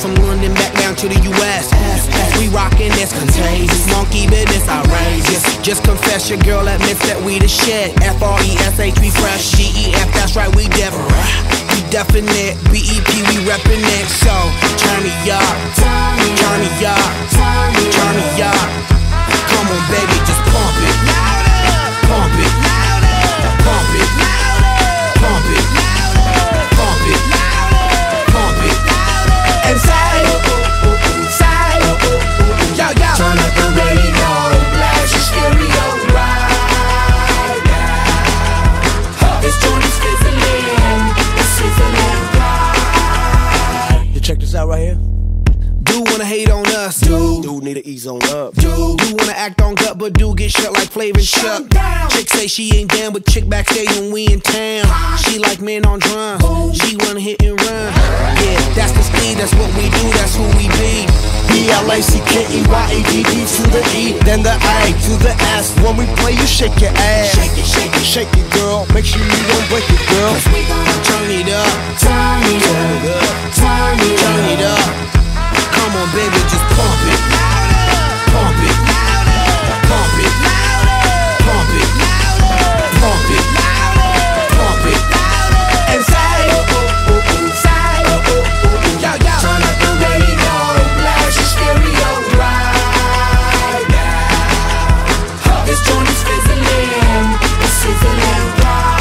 from London back down to the US. We rockin' this contagious, monkey business outrageous. Just confess your girl admits that we the shit. F-R-E-S-H, we fresh. G-E-F, that's right, we different. We definite, B-E-P, we reppin' it. So, turn me up, turn me up, turn me up. Come on, baby, just pump it, pump it, pump it, pump it, pump it, pump it, and say, yo, yo. Turn up the radio, blast your stereo right now. This joint is fizzling, it's sizzling right. You check this out right here. Dude wanna hate on us, dude need to ease on up. Dude wanna act on gut, but dude get shut like Flavor and Chuck. Chick say she ain't down, but chick backstage when we in town. She like men on drums, she wanna hit and run. Yeah, that's the speed, that's what we do, that's who we be. B-L-A-C-K-E-Y-A-D-D to the E, then the A to the S. When we play, you shake your ass. Shake it, shake it, shake it, girl. Make sure you don't break it, girl. Cause we gon' turn it up, turn it up, turn it up, turn it up. Come on, baby, just pump it, pump it, pump it, pump it, pump it, pump it, and say, yo, yo. turn up the radio, blast your stereo right now. This joint is fizzling, it's sizzling right.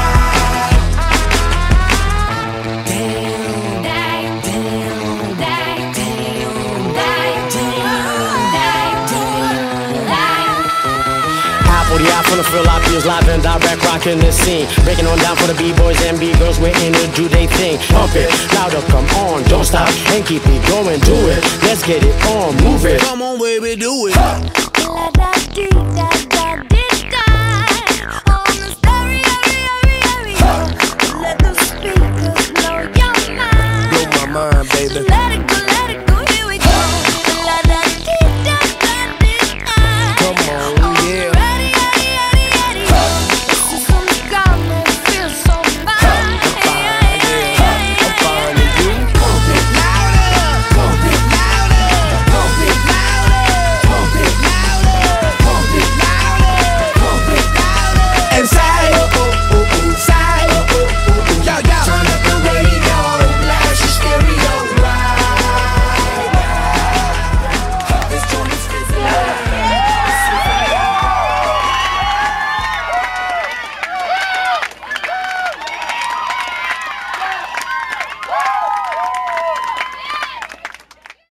From the Philippines, live and direct, rocking the scene. Breaking on down for the B-boys and B-girls, we're in to do they thing. Pump it, louder, come on, don't stop, and keep it going, do it. Let's get it on, move it. Come on, baby, do it.